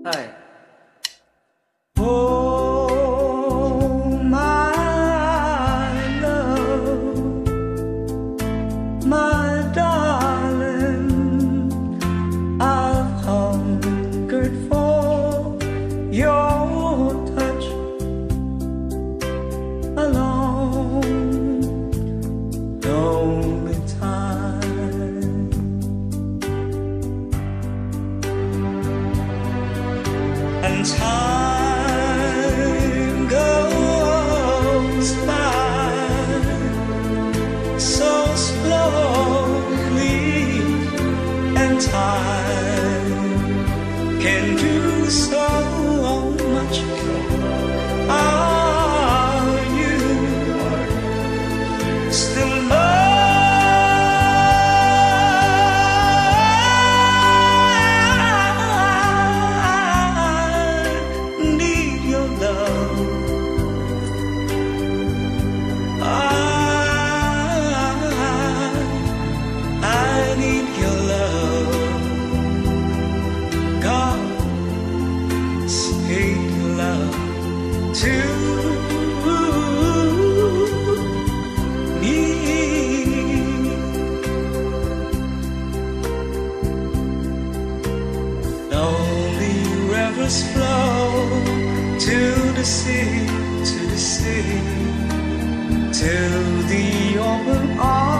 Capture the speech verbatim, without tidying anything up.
Hey. Oh, my love, my darling, I've hungered for your touch a long, lonely time. And time goes by so slowly, and time can do so much. Are you still mine? To me, lonely rivers flow to the sea, to the sea, to the open arms.